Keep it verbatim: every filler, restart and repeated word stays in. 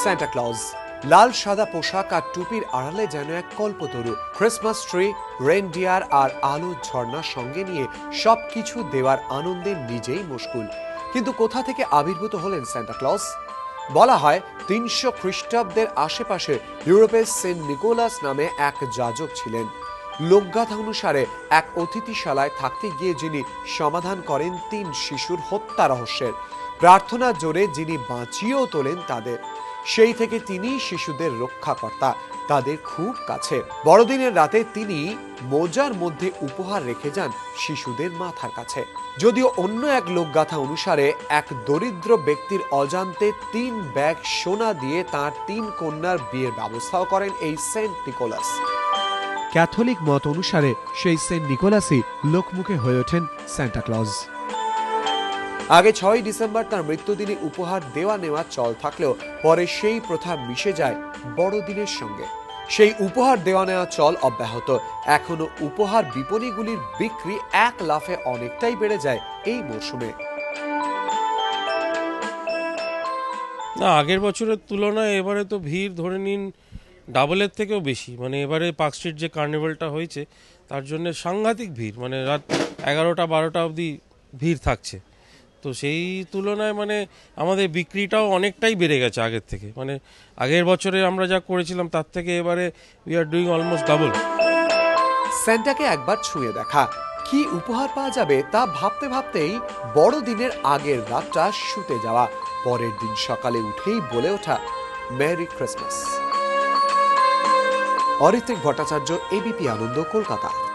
Santa Claus লাল সাদা পোশাক আর টুপির আড়ালে যেন এক কল্পতরু। ক্রিসমাস ট্রি, রেনডিয়ার আর আলো ঝর্ণার সঙ্গে নিয়ে সবকিছু দেওয়ার আনন্দে নিজেই মশগুল। কিন্তু কোথা থেকে আবির্ভূত হলেন সান্টা ক্লজ? বলা হয় তিনশো খ্রিস্টাব্দের আশেপাশে ইউরোপের সেন্ট নিকোলাস নামে এক যাজক ছিলেন। লোকগাথা অনুসারে এক অতিথিশালায় থাকতে গিয়ে যিনি সমাধান করেন তিন শিশুর হত্যা রহস্যের, প্রার্থনার জোরে যিনি বাঁচিয়েও তোলেন তাদের, সেই থেকে তিনি শিশুদের রক্ষাকর্তা, তাদের খুব কাছে। বড়দিনের রাতে তিনি মোজার মধ্যে উপহার রেখে যান শিশুদের মাথার কাছে। যদিও অন্য এক লোকগাথা অনুসারে এক দরিদ্র ব্যক্তির অজান্তে তিন ব্যাগ সোনা দিয়ে তার তিন কন্যার বিয়ের ব্যবস্থাও করেন এই সেন্ট নিকোলাস। ক্যাথলিক মত অনুসারে সেই সেন্ট নিকোলাসই লোকমুখে হয়ে ওঠেন সান্টা ক্লজ। আগে ছয় ডিসেম্বর তার মৃত্যুদিনে উপহার দেওয়া নেওয়া চল থাকলেও পরে সেই প্রথা মিশে যায় বড়দিনের সঙ্গে। সেই উপহার দেওয়া নেওয়া চল অব্যাহত। এখনো উপহার বিপণীগুলির বিক্রি এক লাফে অনেকটাই বেড়ে যায় এই মরশুমে। না, আগের বছরের তুলনায় এবারে তো ভিড় ধরে নিন ডাবলের থেকেও বেশি। মানে এবারে পার্ক স্ট্রিট যে কার্নিভালটা হয়েছে তার জন্য সাংঘাতিক ভিড়, মানে রাত এগারোটা বারোটা অবধি ভিড় থাকছে। তো সেই তুলনায় মানে আমাদের বিক্রিটাও অনেকটাই বেড়ে গেছে আগের থেকে। মানে আগের বছরে আমরা যা করেছিলাম তার থেকে এবারে we are doing almost double. সান্টাকে একবার ছুঁয়ে দেখা, কি উপহার পাওয়া যাবে তা ভাবতে ভাবতেই বড়দিনের আগের রাতটা শুতে যাওয়া, পরের দিন সকালে উঠেই বলে ওঠা merry Christmas. Aritrik Bhattacharya, ABP Ananda, Kolkata.